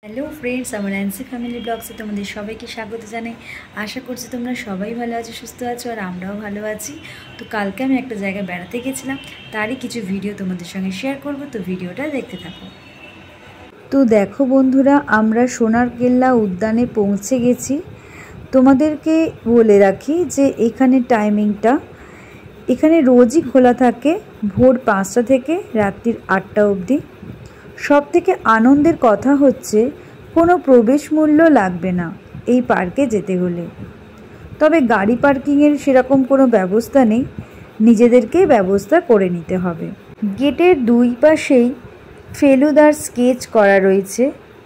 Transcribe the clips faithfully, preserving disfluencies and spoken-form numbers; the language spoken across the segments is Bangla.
হ্যালো ফ্রেন্ডস, আমার অ্যান্সি ফ্যামিলি ব্লগসে তোমাদের সবাইকে স্বাগত জানাই। আশা করছি তোমরা সবাই ভালো আছো, সুস্থ আছো, আর আমরাও ভালো আছি। তো কালকে আমি একটা জায়গায় বেড়াতে গেছিলাম, তারই কিছু ভিডিও তোমাদের সঙ্গে শেয়ার করব, তো ভিডিওটা দেখতে থাকো। তো দেখো বন্ধুরা, আমরা সোনার কেল্লা উদ্যানে পৌঁছে গেছি। তোমাদেরকে বলে রাখি যে এখানে টাইমিংটা, এখানে রোজই খোলা থাকে ভোর পাঁচটা থেকে রাত্রির আটটা অবধি। সব থেকে আনন্দের কথা হচ্ছে কোনো প্রবেশ মূল্য লাগবে না এই পার্কে যেতে হলে। তবে গাড়ি পার্কিংয়ের সেরকম কোনো ব্যবস্থা নেই, নিজেদেরকেই ব্যবস্থা করে নিতে হবে। গেটের দুই পাশেই ফেলুদার স্কেচ করা রয়েছে।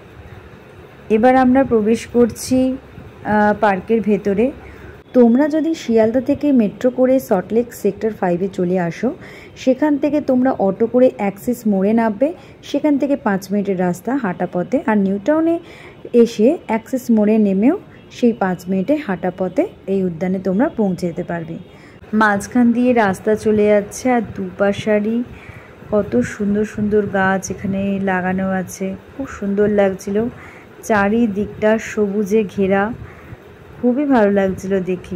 এবার আমরা প্রবেশ করছি পার্কের ভেতরে। তোমরা যদি শিয়ালদা থেকে মেট্রো করে সল্টলেক সেক্টর ফাইভে চলে আসো, সেখান থেকে তোমরা অটো করে অ্যাক্সিস মোড়ে নামবে। সেখান থেকে পাঁচ মিনিটের রাস্তা হাঁটা পথে, আর নিউ টাউনে এসে অ্যাক্সিস মোড়ে নেমেও সেই পাঁচ মিনিটে হাঁটা পথে এই উদ্যানে তোমরা পৌঁছে যেতে পারবে। মাঝখান দিয়ে রাস্তা চলে যাচ্ছে, আর দুপাশারই কত সুন্দর সুন্দর গাছ এখানে লাগানো আছে, খুব সুন্দর লাগছিল। চারিদিকটা সবুজে ঘেরা, খুবই ভালো লাগছিল দেখে।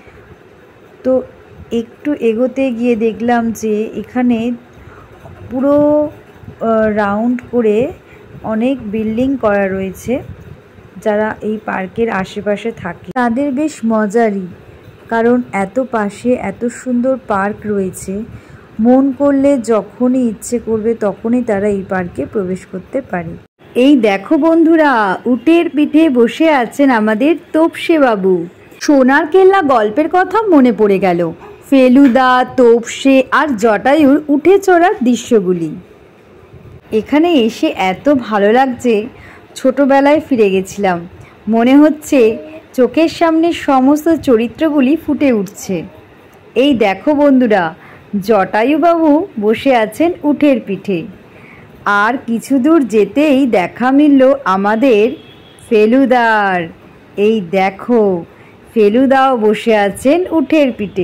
তো একটু এগোতে গিয়ে দেখলাম যে এখানে পুরো রাউন্ড করে অনেক বিল্ডিং করা রয়েছে। যারা এই পার্কের আশেপাশে থাকে তাদের বেশ মজারই, কারণ এত পাশে এত সুন্দর পার্ক রয়েছে, মন করলে যখনই ইচ্ছে করবে তখনই তারা এই পার্কে প্রবেশ করতে পারে। এই দেখো বন্ধুরা, উটের পিঠে বসে আছেন আমাদের তোপসে বাবু। সোনার কেল্লা গল্পের কথা মনে পড়ে গেল, ফেলুদা, তোপসে আর জটায়ুর উঠে চড়ার দৃশ্যগুলি। এখানে এসে এত ভালো লাগছে, ছোটবেলায় ফিরে গেছিলাম। মনে হচ্ছে চোখের সামনে সমস্ত চরিত্রগুলি ফুটে উঠছে। এই দেখো বন্ধুরা, জটায়ুবাবু বসে আছেন উটের পিঠে। আর কিছু দূর যেতেই দেখা মিলল আমাদের ফেলুদার। এই দেখো, ফেলুদাও বসে আছেন উটের পিঠে।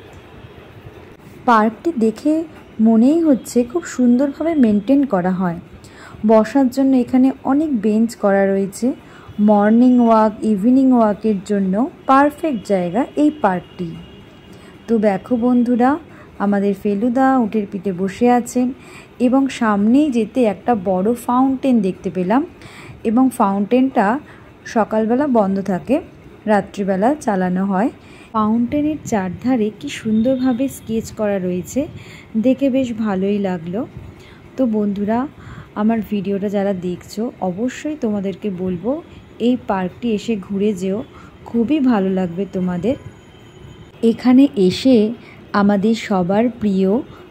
পার্কটি দেখে মনেই হচ্ছে খুব সুন্দরভাবে মেনটেন করা হয়। বসার জন্য এখানে অনেক বেঞ্চ করা রয়েছে। মর্নিং ওয়াক, ইভিনিং ওয়াকের জন্য পারফেক্ট জায়গা এই পার্কটি। তো দেখো বন্ধুরা, আমাদের ফেলুদা উটের পিঠে বসে আছেন, এবং সামনেই যেতে একটা বড় ফাউন্টেন দেখতে পেলাম। এবং ফাউন্টেনটা সকালবেলা বন্ধ থাকে, রাত্রিবেলা চালানো হয়। ফাউন্টেনের চারধারে কি সুন্দরভাবে স্কেচ করা রয়েছে, দেখে বেশ ভালোই লাগলো। তো বন্ধুরা, আমার ভিডিওটা যারা দেখছো, অবশ্যই তোমাদেরকে বলবো এই পার্কটি এসে ঘুরে যেও, খুবই ভালো লাগবে তোমাদের। এখানে এসে আমাদের সবার প্রিয়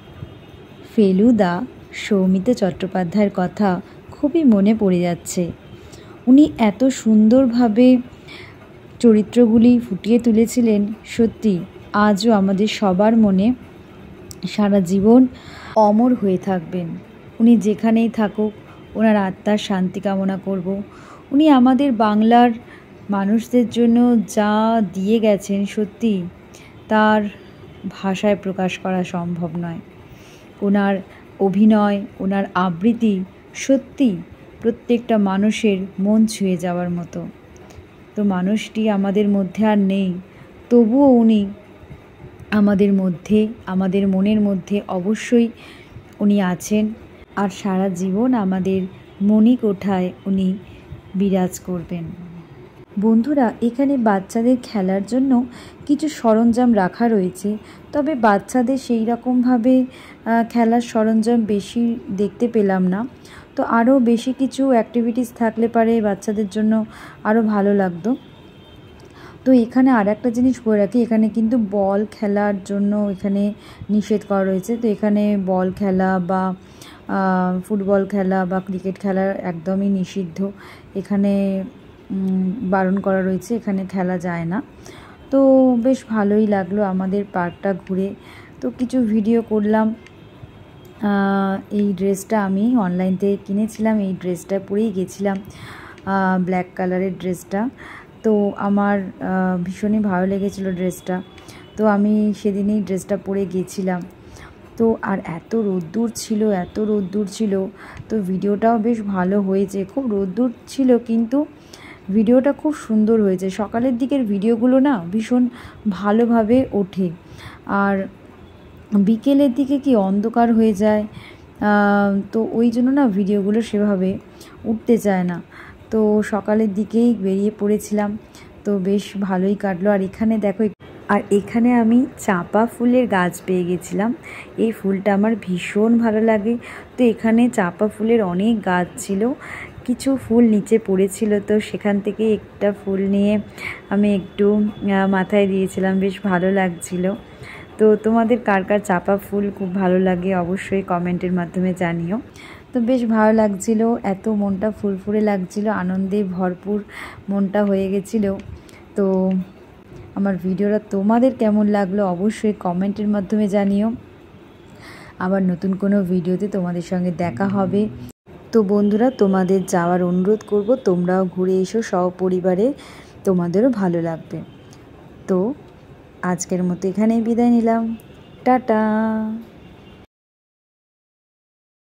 ফেলুদা সৌমিত্র চট্টোপাধ্যায়ের কথা খুবই মনে পড়ে যাচ্ছে। উনি এত সুন্দরভাবে চরিত্রগুলি ফুটিয়ে তুলেছিলেন, সত্যি আজও আমাদের সবার মনে সারা জীবন অমর হয়ে থাকবেন। উনি যেখানেই থাকুক, ওনার আত্মার শান্তি কামনা করব। উনি আমাদের বাংলার মানুষদের জন্য যা দিয়ে গেছেন, সত্যি তার ভাষায় প্রকাশ করা সম্ভব নয়। ওনার অভিনয়, ওনার আবৃত্তি সত্যি প্রত্যেকটা মানুষের মন ছুঁয়ে যাওয়ার মতো। তো মানুষটি আমাদের মধ্যে আর নেই, তবুও উনি আমাদের মধ্যে, আমাদের মনের মধ্যে অবশ্যই উনি আছেন, আর সারা জীবন আমাদের মণিকোঠায় উনি বিরাজ করবেন। বন্ধুরা, এখানে বাচ্চাদের খেলার জন্য কিছু সরঞ্জাম রাখা রয়েছে, তবে বাচ্চাদের সেই রকমভাবে খেলার সরঞ্জাম বেশি দেখতে পেলাম না। তো আরও বেশি কিছু অ্যাক্টিভিটিস থাকলে পারে বাচ্চাদের জন্য আরও ভালো লাগতো। তো এখানে আর একটা জিনিস বলে রাখি, এখানে কিন্তু বল খেলার জন্য এখানে নিষেধ করা রয়েছে। তো এখানে বল খেলা বা ফুটবল খেলা বা ক্রিকেট খেলা একদমই নিষিদ্ধ, এখানে বারণ করা রয়েছে, এখানে খেলা যায় না। তো বেশ ভালোই লাগলো আমাদের পার্কটা ঘুরে। তো কিছু ভিডিও করলাম। এই ড্রেসটা আমি অনলাইন থেকে কিনেছিলাম, এই ড্রেসটা পরেই গেছিলাম, ব্ল্যাক কালারের ড্রেসটা। তো আমার ভীষণই ভালো লেগেছিলো ড্রেসটা, তো আমি সেদিনই ড্রেসটা পরে গেছিলাম। তো আর এত রোদ্দুর ছিল, এত রোদ্দুর ছিল, তো ভিডিওটাও বেশ ভালো হয়েছে। খুব রোদ্দুর ছিল কিন্তু ভিডিওটা খুব সুন্দর হয়েছে। সকালের দিকের ভিডিওগুলো না ভীষণ ভালোভাবে ওঠে, আর বিকেলের দিকে কি অন্ধকার হয়ে যায়, তো ওই জন্য না ভিডিওগুলো সেভাবে উঠতে চায় না। তো সকালের দিকেই বেরিয়ে পড়েছিলাম, তো বেশ ভালোই কাটলো। আর এখানে দেখো, আর এখানে আমি চাঁপা ফুলের গাছ পেয়ে গেছিলাম। এই ফুলটা আমার ভীষণ ভালো লাগে। তো এখানে চাঁপা ফুলের অনেক গাছ ছিল, কিছু ফুল নিচে পড়েছিল, তো সেখান থেকে একটা ফুল নিয়ে আমি একটু মাথায় দিয়েছিলাম, বেশ ভালো লাগছিল। তো তোমাদের কার কার চাঁপা ফুল খুব ভালো লাগে অবশ্যই কমেন্টের মাধ্যমে জানিও। তো বেশ ভালো লাগছিল, এত মনটা ফুরফুরে লাগছিল, আনন্দে ভরপুর মনটা হয়ে গেছিলো। তো আমার ভিডিওটা তোমাদের কেমন লাগলো অবশ্যই কমেন্টের মাধ্যমে জানিও। আবার নতুন কোনো ভিডিওতে তোমাদের সঙ্গে দেখা হবে। তো বন্ধুরা, তোমাদের যাওয়ার অনুরোধ করব, তোমরাও ঘুরে এসো সপরিবারে, তোমাদেরও ভালো লাগবে। তো আজকের মতো এখানেই বিদায় নিলাম, টাটা।